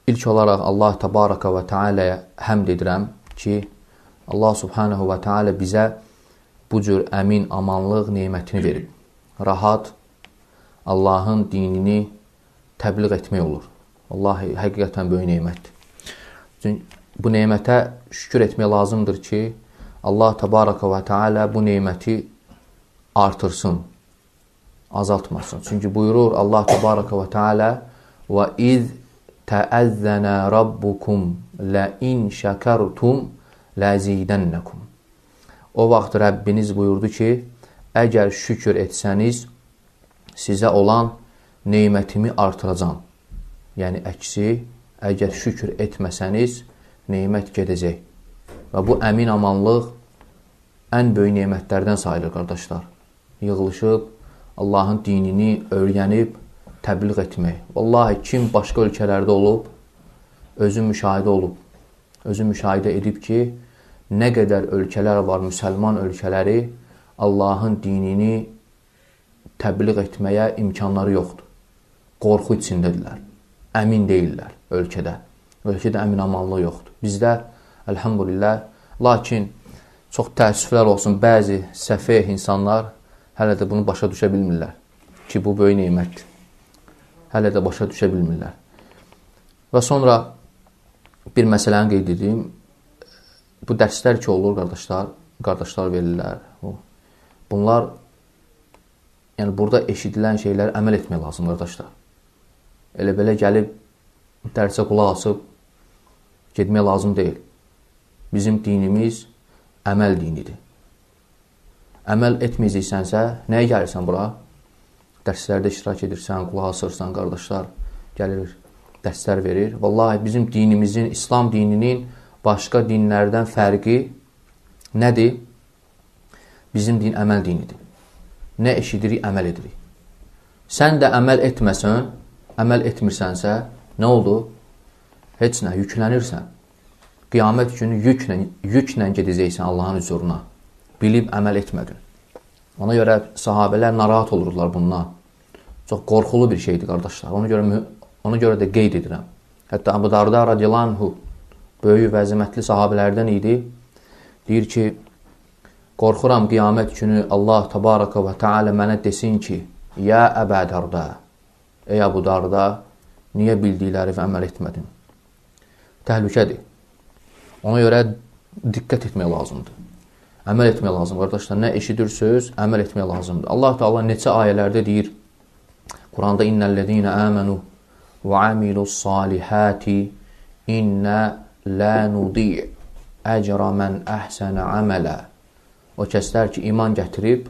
İlk olaraq Allah Təbaraka və Teala'ya həmd edirəm ki, Allah Subhanahu və Teala bizə bu cür əmin, amanlıq neymətini verib. Rahat Allahın dinini təbliğ etmək olur. Vallahi, həqiqətən böyük neymətdir. Çünki bu neymətə şükür etmək lazımdır ki, Allah Təbaraka və Teala bu neyməti artırsın, azaltmasın. Çünki buyurur Allah Təbaraka və Teala وَإِذْ تَأَذَّنَ رَبُّكُمْ لَإِنْ شَكَرْتُمْ لَزِيدَنَّكُمْ O vaxt Rəbbiniz buyurdu ki, əgər şükür etsəniz, sizə olan neymətimi artıracam. Yəni, əksi, əgər şükür etməsəniz, neymət gedəcək. Və bu əmin amanlıq ən böyük neymətlərdən sayılır, qardaşlar. Yığılışıb, Allahın dinini öyrənib, təbliğ etmək. Vallahi, kim başqa ölkələrdə olub, özü müşahidə olub, özü müşahidə edib ki, nə qədər ölkələr var, müsəlman ölkələri Allahın dinini təbliğ etməyə imkanları yoxdur. Qorxu içindədirlər, əmin deyirlər ölkədə. Ölkədə əmin amanlıq yoxdur. Bizdə, əlhamdülillah, lakin çox təəssüflər olsun, bəzi səfeh insanlar hələ də bunu başa düşə bilmirlər ki, bu böyük neymətdir. Hələ də başa düşə bilmirlər. Və sonra bir məsələni qeyd edeyim. Bu dərslər ki olur, qardaşlar verirlər. Bunlar, yəni burada eşidilən şeylər əməl etmək lazım, qardaşlar. Elə belə gəlib, dərsə qulaq asıb, getmək lazım deyil. Bizim dinimiz əməl dinidir. Əməl etməyəcəksənsə, nəyə gəlirsən bura? Dərslərdə iştirak edirsən, qulaq asırsan, qardaşlar gəlir, dərslər verir. Vallahi bizim dinimizin, İslam dininin başqa dinlərdən fərqi nədir? Bizim din əməl dinidir. Nə eşidirik, əməl edirik. Sən də əməl etməsən, əməl etmirsənsə, nə oldu? Heç nə, yüklənirsən. Qiyamət günü yüklə gedəcəksən Allahın huzuruna. Bilib əməl etmədin. Ona görə sahabələr narahat olurlar bundan. Çox qorxulu bir şeydir, qardaşlar. Ona görə də qeyd edirəm. Hətta Əbu Darda radiyallahu anhu böyük və əzəmətli sahabələrdən idi. Deyir ki, qorxuram qiyamət günü Allah Təbaraka və Teala mənə desin ki, Ya Əbə Darda, ey Əbu Darda, niyə bildikləri və əməl etmədin? Təhlükədir. Ona görə diqqət etmək lazımdır. Əməl etmək lazım, qardaşlar. Nə eşidirsiniz, əməl etmək lazımdır. Allah Teala neçə ayələrdə deyir, Quranda İnnəl-ləzīnə əmənu və amilu's-salihati innə lə nudiy əcra mən əhsənə əmələ. O kəslər ki, iman gətirib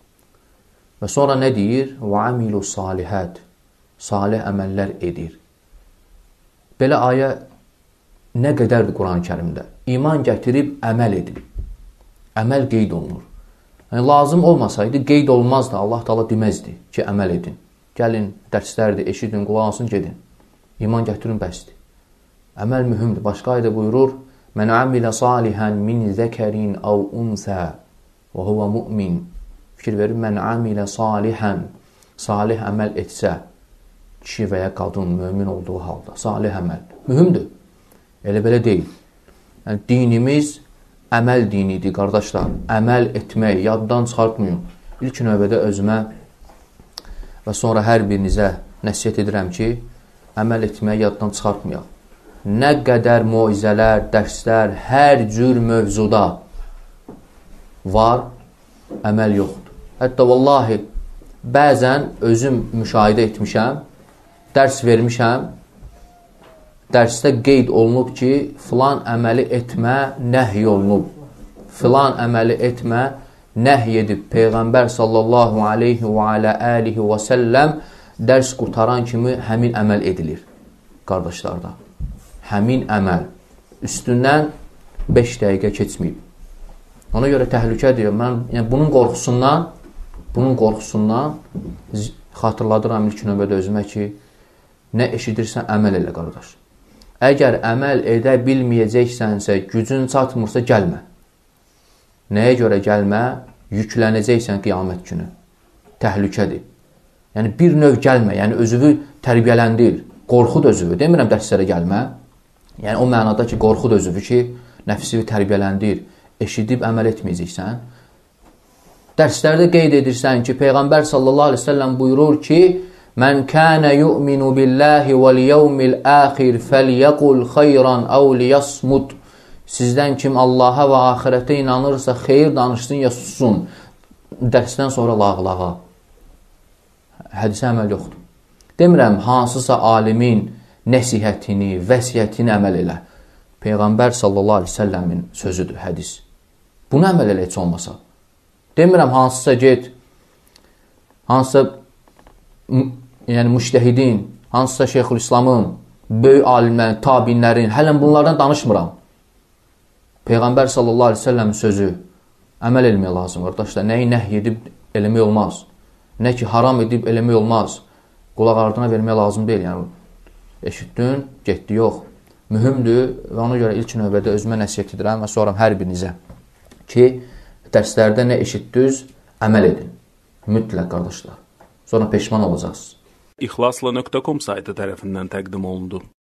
və sonra nə deyir? Və amilu's-salihat, salih əməllər edir. Belə ayə nə qədərdir Quran-ı Kərimdə? İman gətirib, əməl edilib. Əməl qeyd olunur. Yəni, lazım olmasaydı, qeyd olmazdı. Allah Teala deməzdi ki, əməl edin. Gəlin, dərslərdir, eşidin, qulaq asın, gedin. İman gətirin, bəsdir. Əməl mühümdür. Başqa ayda buyurur, Mən amilə salihən min zəkərin əv unsə və huvə mümin. Fikir verir, mən amilə salihən, salih əməl etsə, kişi və ya qadın, mömin olduğu halda, salih əməl. Mühümdür. Elə belə deyil. Yəni, dinimiz əməl dinidir, qardaşlar. Əməl etmək, yaddan çıxartmayın. İlk növbədə özümə və sonra hər birinizə nəsiyyət edirəm ki, əməl etməyi yaddan çıxartmayaq. Nə qədər moizələr, dərslər, hər cür mövzuda var, əməl yoxdur. Hətta vallahi, bəzən özüm müşahidə etmişəm, dərs vermişəm, dərsdə qeyd olunub ki, filan əməli etmə nəhy olunub. Filan əməli etmə nəhy edib. Peyğəmbər sallallahu aleyhi və alə alihi və səlləm dərs qurtaran kimi həmin əməl edilir. Qardaşlarda, həmin əməl üstündən 5 dəqiqə keçməyib. Ona görə təhlükədir. Mən yəni, bunun qorxusundan xatırladıram ilk növbədə özümə ki, nə eşidirsən əməl elə, qardaş. Əgər əməl edə bilməyəcəksənsə, gücün çatmırsa, gəlmə. Nəyə görə gəlmə? Yüklənəcəksən qiyamət günü. Təhlükədir. Yəni, bir növ gəlmə, yəni özünü tərbiyələndir. qorxu da özüvü. Demirəm dərslərə gəlmə. Yəni o mənada ki, qorxu da özüvü ki, nəfsi tərbiyələndir, eşidib əməl etməyəcəksən. Dərslərdə qeyd edirsən ki, Peyğəmbər sallallahu aleyhi ve sellem buyurur ki, Mən kənə yu'minu billahi vəl yevmil əxir fəlyəqul xeyran əv liyasmud. Sizdən kim Allaha və axirətə inanırsa, xeyir danışsın ya sussun. Dərsdən sonra lağlağa. Hədisə əməl yoxdur. Demirəm, hansısa alimin nəsihətini, vəsiyyətini əməl elə. Peyğəmbər sallallahu aleyhi ve sellemin sözüdür, hədis. Bunu əməl elə heç olmasa. Demirəm, hansısa get, hansısa müştəhidin, hansısa Şeyxülislamın, böyük alimlərin, tabinlərin, hələn bunlardan danışmıram. Peyğəmbər sallallahu aleyhi ve sellemin sözü əməl eləmək lazım, qardaşlar. Nəyi nəhy edib eləmək olmaz. Nə ki, haram edib eləmək olmaz. Qulaq ardına vermək lazım deyil. Yəni, eşitdin, getdi, yox. Mühümdür və ona görə ilk növbədə özümə nəsiyyət edirəm və sonra hər birinizə ki, dərslərdə nə eşitdiniz, əməl edin. Mütləq, qardaşlar. Sonra peşman olacaqsınız. İxlasla.com saytı tərəfindən təqdim olundu.